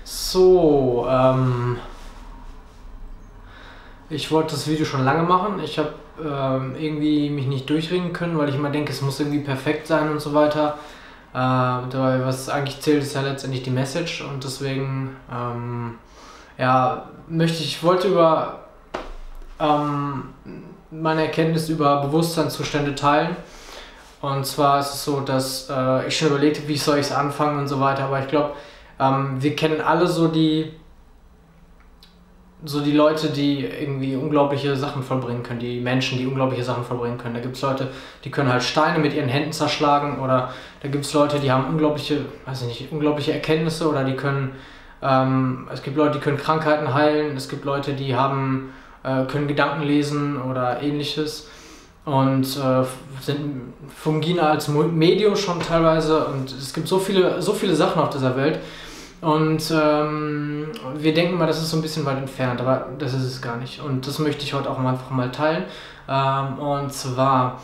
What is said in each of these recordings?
So, ich wollte das Video schon lange machen. Ich habe irgendwie mich nicht durchringen können, weil ich immer denke, es muss irgendwie perfekt sein und so weiter. Dabei, was eigentlich zählt, ist ja letztendlich die Message, und deswegen ja, wollte über meine Erkenntnis über Bewusstseinszustände teilen. Und zwar ist es so, dass ich schon überlegt habe, wie soll ich es anfangen und so weiter, aber ich glaube, wir kennen alle so die Leute, die irgendwie unglaubliche Sachen vollbringen können, die Menschen, die unglaubliche Sachen vollbringen können. Da gibt es Leute, die können halt Steine mit ihren Händen zerschlagen, oder da gibt es Leute, die haben unglaubliche, weiß ich nicht, unglaubliche Erkenntnisse, oder die können, es gibt Leute, die können Krankheiten heilen, es gibt Leute, die haben, können Gedanken lesen oder ähnliches und fungieren als Medium schon teilweise, und es gibt so viele Sachen auf dieser Welt. Und wir denken mal, das ist so ein bisschen weit entfernt, aber das ist es gar nicht. Und das möchte ich heute auch einfach mal teilen. Und zwar,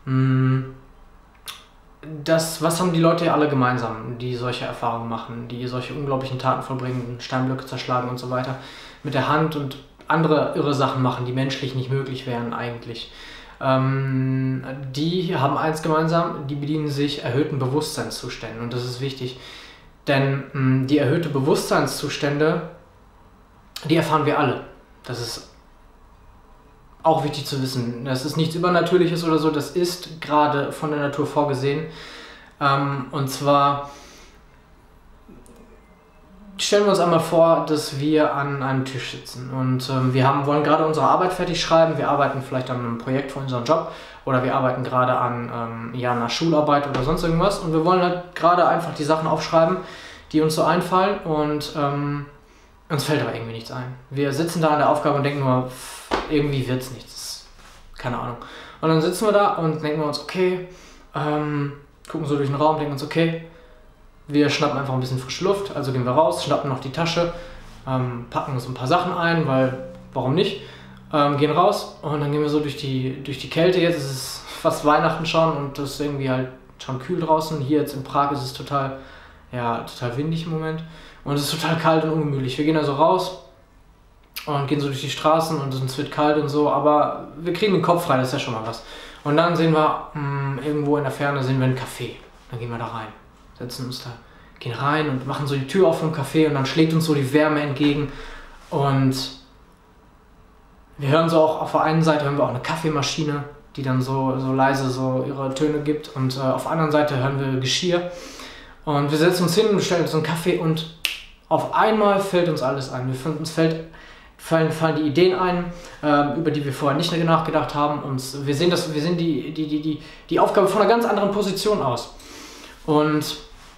was haben die Leute alle gemeinsam, die solche Erfahrungen machen, die solche unglaublichen Taten vollbringen, Steinblöcke zerschlagen und so weiter, mit der Hand und andere irre Sachen machen, die menschlich nicht möglich wären eigentlich. Die haben eins gemeinsam, die bedienen sich erhöhten Bewusstseinszuständen, und das ist wichtig. Denn die erhöhte Bewusstseinszustände, die erfahren wir alle. Das ist auch wichtig zu wissen. Das ist nichts Übernatürliches oder so, das ist gerade von der Natur vorgesehen. Und zwar stellen wir uns einmal vor, dass wir an einem Tisch sitzen und wollen gerade unsere Arbeit fertig schreiben. Wir arbeiten vielleicht an einem Projekt für unseren Job, oder wir arbeiten gerade an einer Schularbeit oder sonst irgendwas, und wir wollen halt gerade einfach die Sachen aufschreiben, die uns so einfallen, und uns fällt aber irgendwie nichts ein. Wir sitzen da an der Aufgabe und denken nur, irgendwie wird es nichts. Keine Ahnung. Und dann sitzen wir da und denken wir uns, okay, gucken so durch den Raum, denken uns, okay, wir schnappen einfach ein bisschen frische Luft, also gehen wir raus, schnappen noch die Tasche, packen uns ein paar Sachen ein, weil, warum nicht? Gehen raus, und dann gehen wir so durch die Kälte. Jetzt ist es fast Weihnachten schon, und das ist irgendwie halt schon kühl draußen. Hier jetzt in Prag ist es total windig im Moment, und es ist total kalt und ungemütlich. Wir gehen also raus und gehen so durch die Straßen, und es wird kalt und so, aber wir kriegen den Kopf frei, das ist ja schon mal was. Und dann sehen wir, irgendwo in der Ferne sehen wir ein Café. Dann gehen wir da rein, setzen uns da, gehen rein und machen so die Tür auf vom Café, und dann schlägt uns so die Wärme entgegen, und wir hören so auch, auf der einen Seite hören wir auch eine Kaffeemaschine, die dann so leise so ihre Töne gibt, und auf der anderen Seite hören wir Geschirr, und wir setzen uns hin und bestellen uns einen Kaffee, und auf einmal fällt uns alles ein. Fallen die Ideen ein, über die wir vorher nicht nachgedacht haben, und wir sehen die Aufgabe von einer ganz anderen Position aus. Und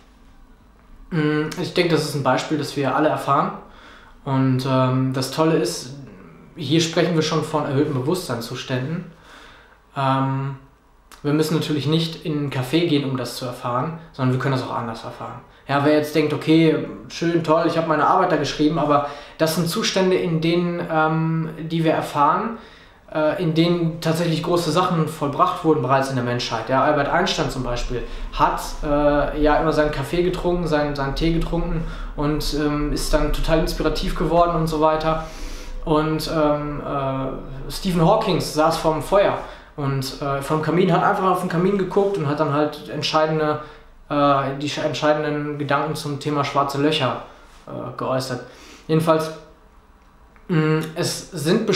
ich denke, das ist ein Beispiel, das wir alle erfahren, und das Tolle ist, hier sprechen wir schon von erhöhten Bewusstseinszuständen. Wir müssen natürlich nicht in ein Café gehen, um das zu erfahren, sondern wir können das auch anders erfahren. Ja, wer jetzt denkt, okay, schön, toll, ich habe meine Arbeit da geschrieben, aber das sind Zustände, in denen, die wir erfahren, in denen tatsächlich große Sachen vollbracht wurden bereits in der Menschheit. Ja, Albert Einstein zum Beispiel hat immer seinen Kaffee getrunken, seinen Tee getrunken, und ist dann total inspirativ geworden und so weiter. Und Stephen Hawking saß vorm Feuer und vom Kamin, hat einfach auf den Kamin geguckt und hat dann halt die entscheidenden Gedanken zum Thema schwarze Löcher geäußert. Jedenfalls, es sind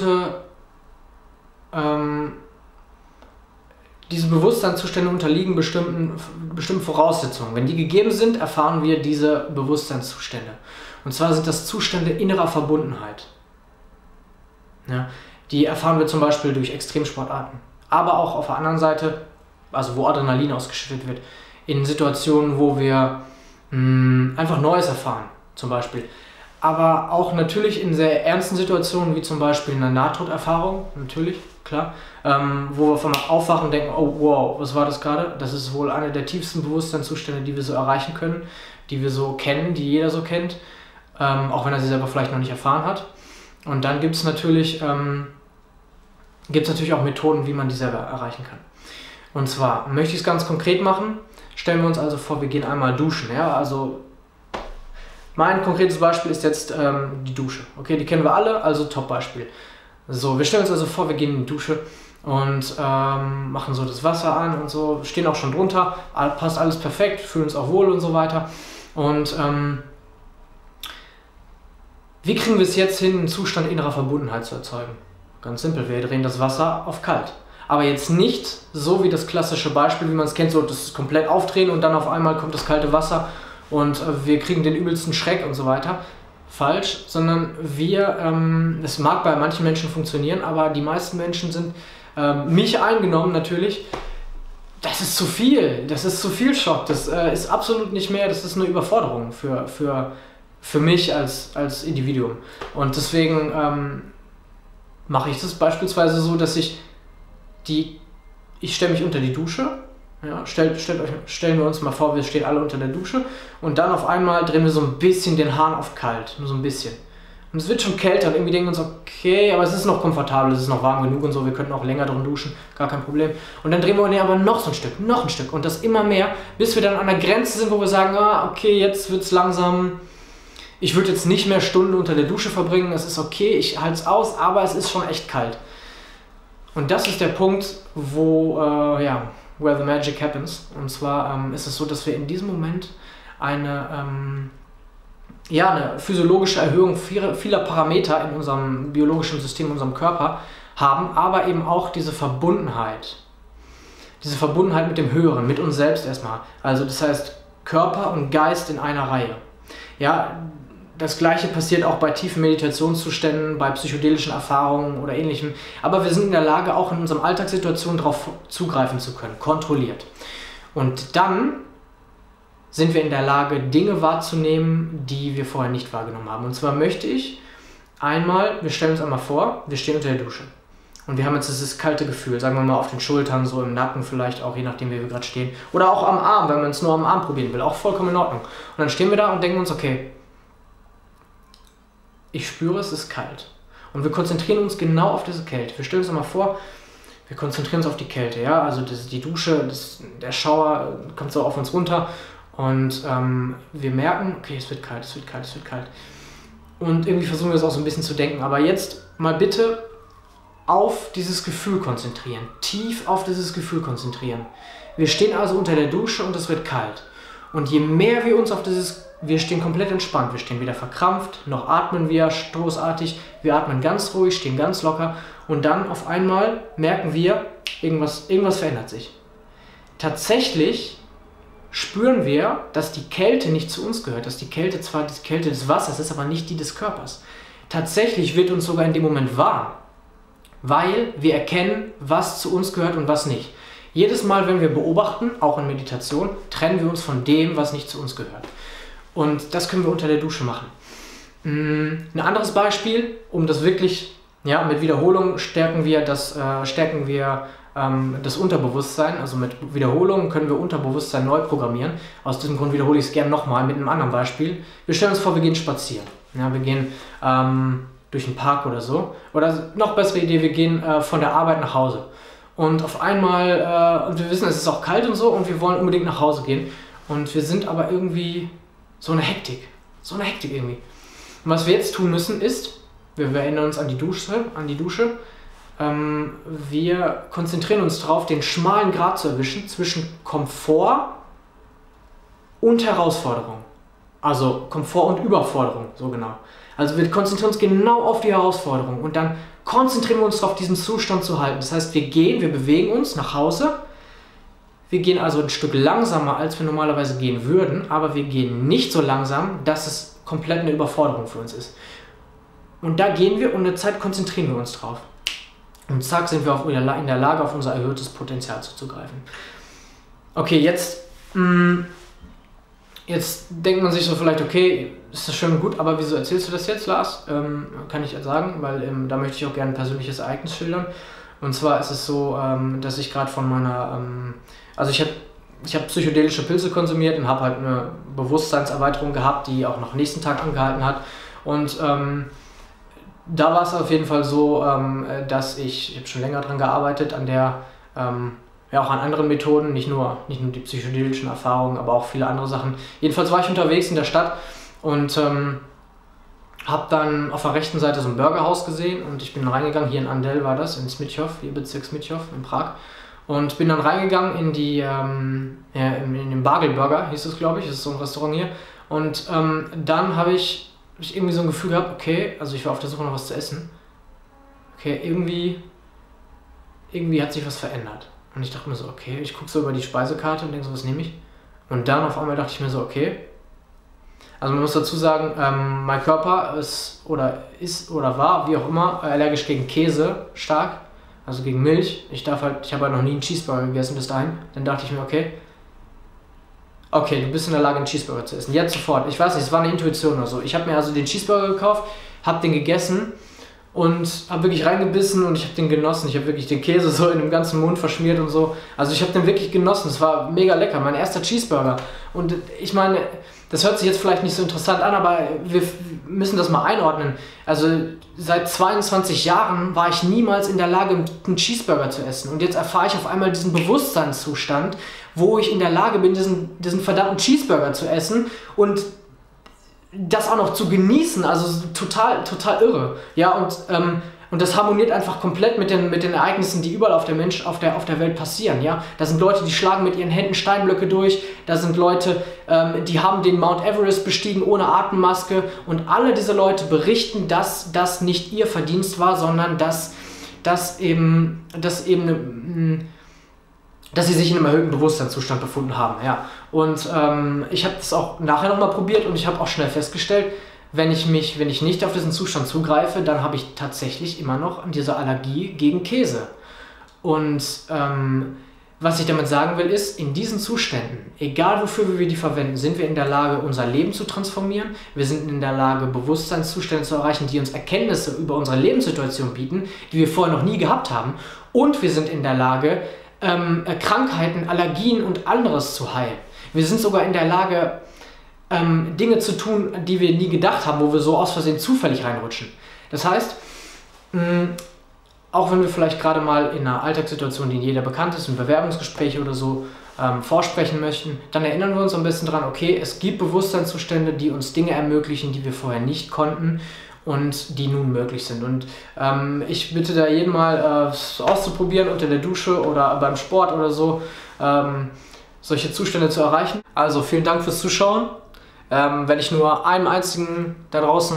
diese Bewusstseinszustände unterliegen bestimmten Voraussetzungen. Wenn die gegeben sind, erfahren wir diese Bewusstseinszustände. Und zwar sind das Zustände innerer Verbundenheit. Ja, die erfahren wir zum Beispiel durch Extremsportarten, aber auch auf der anderen Seite, also wo Adrenalin ausgeschüttet wird, in Situationen, wo wir einfach Neues erfahren, zum Beispiel. Aber auch natürlich in sehr ernsten Situationen, wie zum Beispiel in einer Nahtoderfahrung, natürlich, klar, wo wir auf einmal aufwachen und denken, oh wow, was war das gerade? Das ist wohl einer der tiefsten Bewusstseinszustände, die wir so erreichen können, die wir so kennen, die jeder so kennt, auch wenn er sie selber vielleicht noch nicht erfahren hat. Und dann gibt es natürlich auch Methoden, wie man die selber erreichen kann. Und zwar möchte ich es ganz konkret machen. Stellen wir uns also vor, wir gehen einmal duschen. Ja? Also Mein konkretes Beispiel ist jetzt die Dusche. Okay, die kennen wir alle, also Top-Beispiel. So, wir stellen uns also vor, wir gehen in die Dusche und machen so das Wasser an und so, stehen auch schon drunter, passt alles perfekt, fühlen uns auch wohl und so weiter. Und wie kriegen wir es jetzt hin, einen Zustand innerer Verbundenheit zu erzeugen? Ganz simpel, wir drehen das Wasser auf kalt. Aber jetzt nicht so wie das klassische Beispiel, wie man es kennt, so das komplett aufdrehen und dann auf einmal kommt das kalte Wasser und wir kriegen den übelsten Schreck und so weiter. Falsch, sondern es mag bei manchen Menschen funktionieren, aber die meisten Menschen sind, mich eingenommen natürlich, das ist zu viel Schock, das ist absolut nicht mehr, das ist eine Überforderung für mich als Individuum. Und deswegen mache ich das beispielsweise so, dass ich stelle mich unter die Dusche, ja, stellen wir uns mal vor, wir stehen alle unter der Dusche und dann auf einmal drehen wir so ein bisschen den Hahn auf kalt, nur so ein bisschen. Und es wird schon kälter und irgendwie denken wir uns, okay, aber es ist noch komfortabel, es ist noch warm genug und so, wir könnten auch länger drin duschen, gar kein Problem. Und dann drehen wir aber noch so ein Stück und das immer mehr, bis wir dann an der Grenze sind, wo wir sagen, okay, jetzt wird es langsam, ich würde jetzt nicht mehr Stunden unter der Dusche verbringen, es ist okay, ich halte es aus, aber es ist schon echt kalt. Und das ist der Punkt, where the magic happens. Und zwar ist es so, dass wir in diesem Moment eine physiologische Erhöhung vieler Parameter in unserem biologischen System, in unserem Körper haben, aber eben auch diese Verbundenheit mit dem Höheren, mit uns selbst erstmal. Also das heißt Körper und Geist in einer Reihe. Ja, das Gleiche passiert auch bei tiefen Meditationszuständen, bei psychedelischen Erfahrungen oder Ähnlichem. Aber wir sind in der Lage, auch in unserem Alltagssituation darauf zugreifen zu können, kontrolliert. Und dann sind wir in der Lage, Dinge wahrzunehmen, die wir vorher nicht wahrgenommen haben. Und zwar möchte ich wir stellen uns einmal vor, wir stehen unter der Dusche. Und wir haben jetzt dieses kalte Gefühl, sagen wir mal auf den Schultern, so im Nacken vielleicht auch, je nachdem wie wir gerade stehen. Oder auch am Arm, wenn man es nur am Arm probieren will, auch vollkommen in Ordnung. Und dann stehen wir da und denken uns, okay, ich spüre, es ist kalt. Und wir konzentrieren uns genau auf diese Kälte. Wir stellen uns einmal vor, wir konzentrieren uns auf die Kälte. Ja? Also die Dusche, der Schauer kommt so auf uns runter und wir merken, okay, es wird kalt, es wird kalt, es wird kalt. Und irgendwie versuchen wir es auch so ein bisschen zu denken. Aber jetzt mal bitte auf dieses Gefühl konzentrieren. Tief auf dieses Gefühl konzentrieren. Wir stehen also unter der Dusche und es wird kalt. Und je mehr wir uns wir stehen komplett entspannt, wir stehen weder verkrampft, noch atmen wir stoßartig, wir atmen ganz ruhig, stehen ganz locker und dann auf einmal merken wir, irgendwas verändert sich. Tatsächlich spüren wir, dass die Kälte nicht zu uns gehört, dass die Kälte zwar die Kälte des Wassers ist, aber nicht die des Körpers. Tatsächlich wird uns sogar in dem Moment warm, weil wir erkennen, was zu uns gehört und was nicht. Jedes Mal, wenn wir beobachten, auch in Meditation, trennen wir uns von dem, was nicht zu uns gehört. Und das können wir unter der Dusche machen. Ein anderes Beispiel, um das wirklich, mit Wiederholung stärken wir das Unterbewusstsein. Also mit Wiederholung können wir Unterbewusstsein neu programmieren. Aus diesem Grund wiederhole ich es gerne nochmal mit einem anderen Beispiel. Wir stellen uns vor, wir gehen spazieren. Ja, wir gehen durch einen Park oder so. Oder noch bessere Idee, wir gehen von der Arbeit nach Hause. Und auf einmal, und wir wissen, es ist auch kalt und so und wir wollen unbedingt nach Hause gehen. Und wir sind aber irgendwie so eine Hektik irgendwie. Und was wir jetzt tun müssen ist, wir erinnern uns an die Dusche, wir konzentrieren uns darauf, den schmalen Grat zu erwischen zwischen Komfort und Herausforderung. Also Komfort und Überforderung, so genau. Also wir konzentrieren uns genau auf die Herausforderung und dann konzentrieren wir uns darauf, diesen Zustand zu halten. Das heißt, wir bewegen uns nach Hause. Wir gehen also ein Stück langsamer, als wir normalerweise gehen würden, aber wir gehen nicht so langsam, dass es komplett eine Überforderung für uns ist. Und da gehen wir und eine Zeit konzentrieren wir uns drauf. Und zack, sind wir in der Lage, auf unser erhöhtes Potenzial zuzugreifen. Okay, jetzt denkt man sich so vielleicht, okay, ist das schön und gut, aber wieso erzählst du das jetzt, Lars? Kann ich sagen, weil da möchte ich auch gerne ein persönliches Ereignis schildern. Und zwar ist es so, dass ich gerade von meiner, ich habe psychedelische Pilze konsumiert und habe halt eine Bewusstseinserweiterung gehabt, die auch noch nächsten Tag angehalten hat. Und da war es auf jeden Fall so, dass ich habe schon länger dran gearbeitet, auch an anderen Methoden, nicht nur die psychedelischen Erfahrungen, aber auch viele andere Sachen. Jedenfalls war ich unterwegs in der Stadt Und habe dann auf der rechten Seite so ein Burgerhaus gesehen und ich bin reingegangen, hier in Andel war das, in Smithof, hier Bezirk Smithof in Prag. Und bin dann reingegangen in die, in den Bagel-Burger, hieß es, glaube ich, das ist so ein Restaurant hier. Und dann habe ich irgendwie so ein Gefühl gehabt, okay, also ich war auf der Suche nach was zu essen. Okay, irgendwie hat sich was verändert. Und ich dachte mir so, okay, ich gucke so über die Speisekarte und denke so, was nehme ich? Und dann auf einmal dachte ich mir so, okay, also man muss dazu sagen, mein Körper ist oder war, wie auch immer, allergisch gegen Käse, stark, also gegen Milch. Ich habe halt noch nie einen Cheeseburger gegessen bis dahin. Dann dachte ich mir, okay, du bist in der Lage, einen Cheeseburger zu essen. Jetzt sofort. Ich weiß nicht, es war eine Intuition oder so. Ich habe mir also den Cheeseburger gekauft, habe den gegessen und habe wirklich reingebissen und ich habe den genossen. Ich habe wirklich den Käse so in dem ganzen Mund verschmiert und so. Also ich habe den wirklich genossen. Es war mega lecker. Mein erster Cheeseburger. Und ich meine, das hört sich jetzt vielleicht nicht so interessant an, aber wir müssen das mal einordnen. Also seit 22 Jahren war ich niemals in der Lage, einen Cheeseburger zu essen. Und jetzt erfahre ich auf einmal diesen Bewusstseinszustand, wo ich in der Lage bin, diesen verdammten Cheeseburger zu essen und das auch noch zu genießen, also total irre. Ja, und das harmoniert einfach komplett mit den Ereignissen, die überall auf der Welt passieren. Ja? Da sind Leute, die schlagen mit ihren Händen Steinblöcke durch, da sind Leute, die haben den Mount Everest bestiegen ohne Atemmaske und alle diese Leute berichten, dass das nicht ihr Verdienst war, sondern dass sie sich in einem erhöhten Bewusstseinszustand befunden haben. Ja. Und ich habe das auch nachher nochmal probiert und ich habe auch schnell festgestellt, wenn ich nicht auf diesen Zustand zugreife, dann habe ich tatsächlich immer noch diese Allergie gegen Käse. Und was ich damit sagen will, ist, in diesen Zuständen, egal wofür wir die verwenden, sind wir in der Lage, unser Leben zu transformieren. Wir sind in der Lage, Bewusstseinszustände zu erreichen, die uns Erkenntnisse über unsere Lebenssituation bieten, die wir vorher noch nie gehabt haben. Und wir sind in der Lage, Krankheiten, Allergien und anderes zu heilen. Wir sind sogar in der Lage, Dinge zu tun, die wir nie gedacht haben, wo wir so aus Versehen zufällig reinrutschen. Das heißt, auch wenn wir vielleicht gerade mal in einer Alltagssituation, die jeder bekannt ist, in Bewerbungsgespräche oder so, vorsprechen möchten, dann erinnern wir uns ein bisschen dran, okay, es gibt Bewusstseinszustände, die uns Dinge ermöglichen, die wir vorher nicht konnten und die nun möglich sind. Und ich bitte da jeden mal auszuprobieren unter der Dusche oder beim Sport oder so, solche Zustände zu erreichen. Also vielen Dank fürs Zuschauen. Wenn ich nur einem einzigen da draußen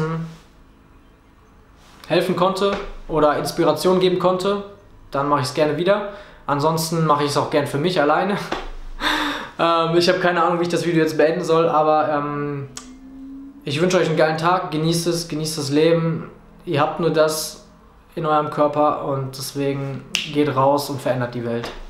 helfen konnte oder Inspiration geben konnte, dann mache ich es gerne wieder. Ansonsten mache ich es auch gern für mich alleine. Ich habe keine Ahnung, wie ich das Video jetzt beenden soll, aber ich wünsche euch einen geilen Tag, genießt das Leben. Ihr habt nur das in eurem Körper und deswegen geht raus und verändert die Welt.